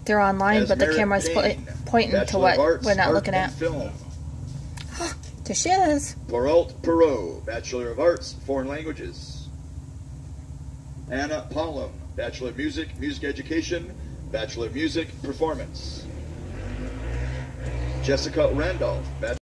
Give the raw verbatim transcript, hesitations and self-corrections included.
They're online, but the Asmeret camera's po Payne, pointing to Bachelor what of Arts, we're not Art looking and at. Film. There she is. Perrault Perot, Bachelor of Arts, Foreign Languages. Anna Pollum, Bachelor of Music, Music Education, Bachelor of Music, Performance. Jessica Randolph, Bachelor